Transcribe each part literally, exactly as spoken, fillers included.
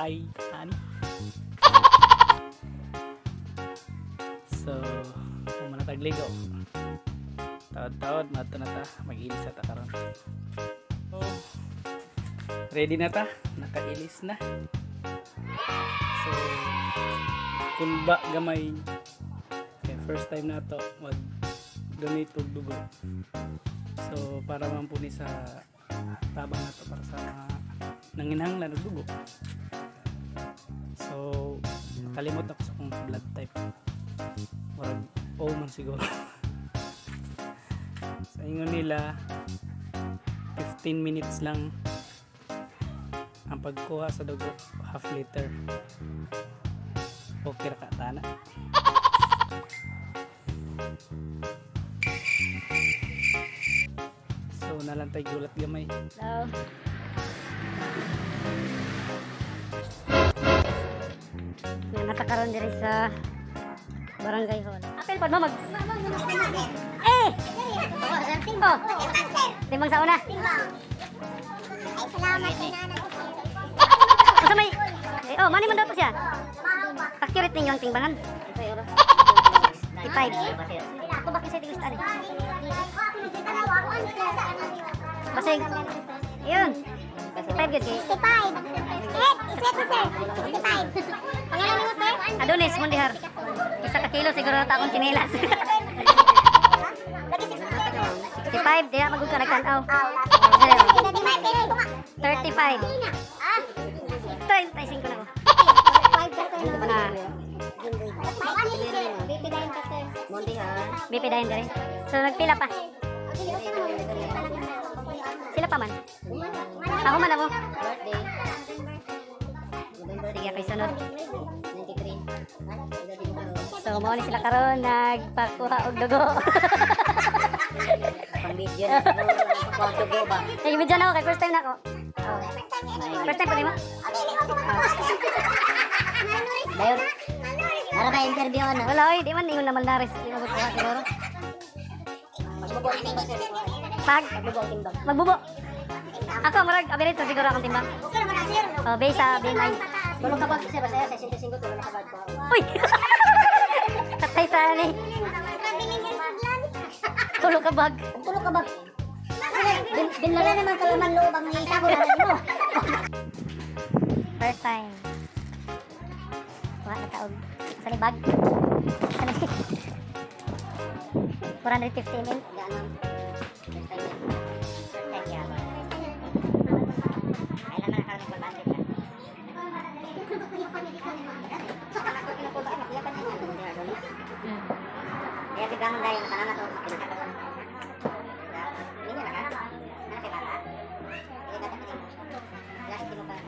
patay ani. So kung manatagligo tawad-tawad mato na ta mag-ilis ta karon. So ready na ta, nakailis na. So kulba gamay okay, first time na to mag donate og dugo. So para man po ni sa tabang na to para sa mga nanginahanglan og dugo. So kalimot ako sa kong blood type. Murag O man siguro. Sa ingon nila fifteen minutes lang ang pagkuha sa dugo, half liter. Okay ra ka tana. So nalantay gulat gamay. Hello. Nga natakaroon diri sa barangay hall. Apel pod mo mag. Eh! Timbo. Timbang sa una. Timbang. Ay, salamat inana. Asa may eh, oh, mani man daw to siya. Accurate ninyo ang timbangan. Ipay. Ako ba kasi tingis tani? Basig. Yun. Ipay good kay. sixty-five. Eh, islet mo sir. sixty-five. Pangalan mo sir? Adonis Mundihar. Isa ka kilo siguro ta akong chinelas. Lagi sixty-seven. sixty-five, diya magud ka nagtanaw. thirty-five. Ah, thirty-five na ko. five ka sir. Ah, Ano si sir? Bibidahin ka sir. B P dahin dire. So nagpila pa. Sila pa man. Ako man ako. Sige, kay sunod. So mo ni sila karon nagpakuha og dugo. Pang-video na ako. Dugo ba? Ay, video na ako kay first time na ako. First time pa din mo? Dayon. Para ba interview ano? Wala oy, di man ingon naman naris. Di magkuha siguro. Magbubuo ng timbang sir. Pag Magbubuo ng timbang. magbubo. Ako marag average so siguro akong timbang. Oh, base sa B M I. Tulong ka ba sir? Basta sesenta-cinco tulong ka ba? Uy. Tatay ta ni. Tulog ka bag. Tulong ka ba? Bin- Binala naman kalaman loob ang isabo na mo. First time. Wala na taog. Sa ni bag. Ano ni? four hundred fifty milliliters. Ganun. First time yan. First time yan. Kailan na nakarating one hundred ka? Ako kinukuba, makiyapan niya. Hmm. Kaya biglang dahil makanan na ito, pinakakaroon. Hindi na ka? Ano kay bata? Hindi ka dapat yung last mo ba?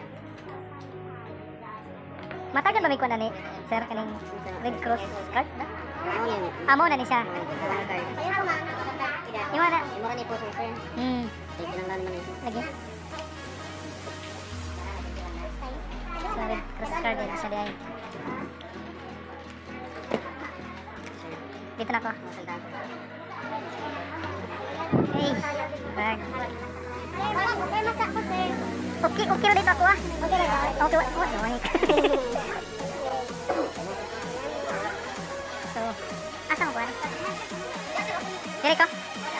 Matagal ba may kuha na ni Sir kaning Red Cross card na? Ano yun? Amo na ni siya. Yung ana. Yung mura ni po sir. Hmm. Ay, pinanglan naman yun. Lagi. So Red Cross card din siya diay. Dito na ako. Hey. Bag. Okay, okay na dito ako ah. Okay na. Okay, okay. So, asa mo ba? Diri ko.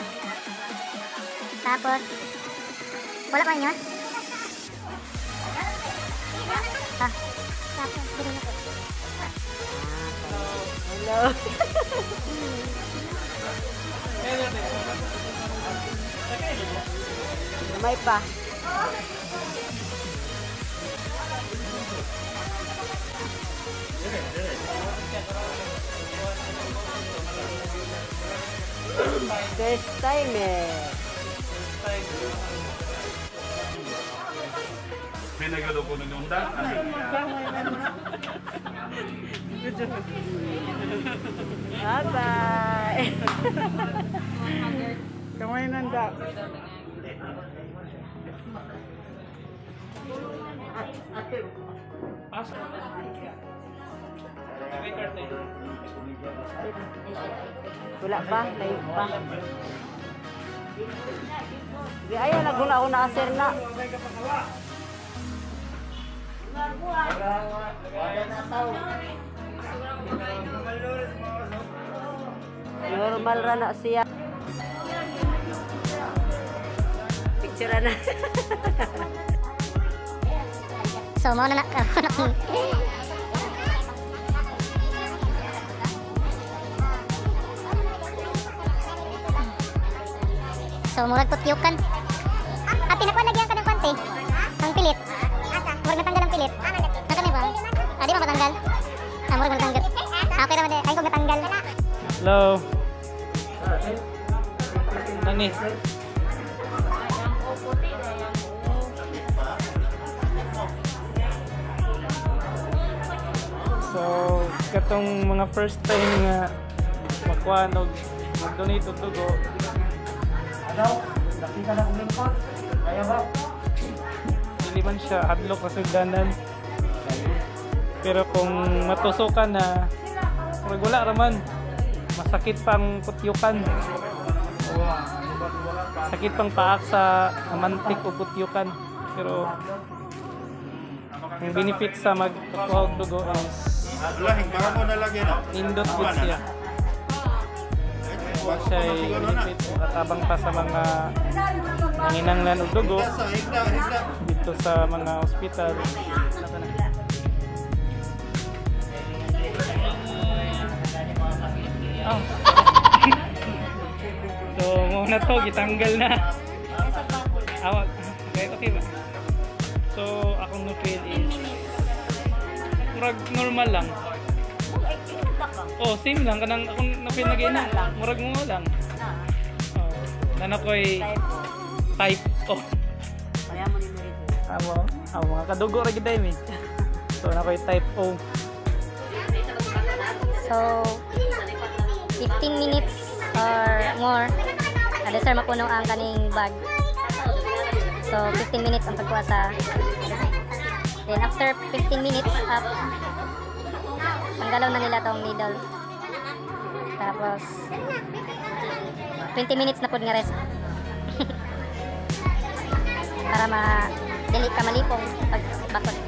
Tapos, wala pa inyo? Ah. Tapos, diri na ko. Hello. May pa. First time eh. Pinagado ko nun yung daan. Bye-bye. Kamay nanda. Wala pa, layo pa. Di ayaw naguna-una sir na. Normal ra na siya. Picture na. So, mau na na. So, murag putyukan. At tinakuan lagi ang kanang kwante. Ang pilit. Murag natanggal ang pilit. Ang kami ba? Ah, di ba matanggal? Ah, murag matanggal. Ah, okay naman eh. Ay, kung natanggal. Hello. Nani? So, katong mga first time nga makuha og mag-donate og dugo. Ano? Nakita na kong lingkod. Kaya ba? Dili man siya hadlok na sugdanan. Pero kung matusukan na murag wala raman, masakit pang putyukan. Sakit pang paak sa mantik o putyukan. Pero ang benefit sa magkuha og dugo is Lahing baka mo nalagyan na. nindot gud siya. Huwag siya benefit katabang pa sa mga nanginanglan og dugo Sa higla, higla. dito sa mga ospital. Oh. So, muna to, gitanggal na. Awag. Okay, okay ba? So, akong no-feel is murag normal lang. Oh, same lang. Kanang akong no-feel na gina. Murag mo lang. Oh, nana ko'y type O. Kaya mo ni Merito. Amo, amo mga kadugo ra gid mi. So, na ko'y type O. So, fifteen minutes or more. Ada sir mapuno ang kaning bag. So, fifteen minutes ang pagkuha sa. Then after fifteen minutes up, tanggalon na nila tong needle. Tapos twenty minutes na pud nga rest. Para ma dili ka malipong pag bakod.